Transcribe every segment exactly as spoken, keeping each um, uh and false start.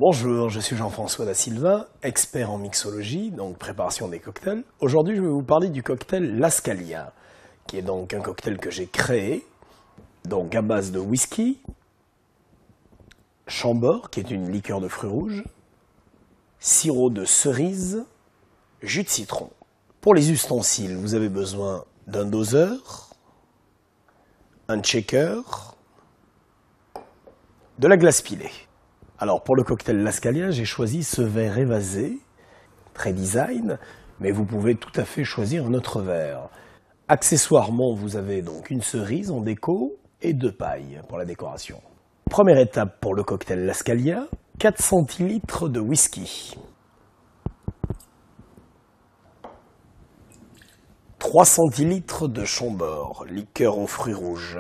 Bonjour, je suis Jean-François Da Silva, expert en mixologie, donc préparation des cocktails. Aujourd'hui, je vais vous parler du cocktail Lascalia, qui est donc un cocktail que j'ai créé, donc à base de whisky, chambord, qui est une liqueur de fruits rouges, sirop de cerise, jus de citron. Pour les ustensiles, vous avez besoin d'un doseur, un shaker, de la glace pilée. Alors pour le cocktail Lascalia, j'ai choisi ce verre évasé, très design, mais vous pouvez tout à fait choisir un autre verre. Accessoirement, vous avez donc une cerise en déco et deux pailles pour la décoration. Première étape pour le cocktail Lascalia, quatre centilitres de whisky. trois centilitres de chambord, liqueur aux fruits rouges.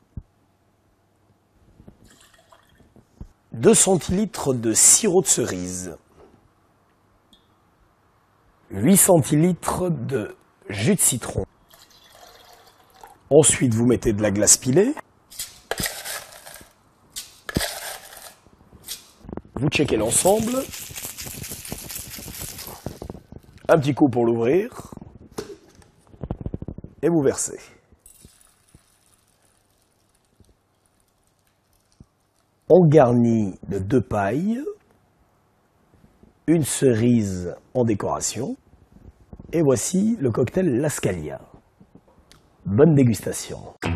deux centilitres de sirop de cerise. huit centilitres de jus de citron. Ensuite, vous mettez de la glace pilée. Vous checkez l'ensemble. Un petit coup pour l'ouvrir. Et vous versez. On garnit de deux pailles, une cerise en décoration, et voici le cocktail Lascalia. Bonne dégustation.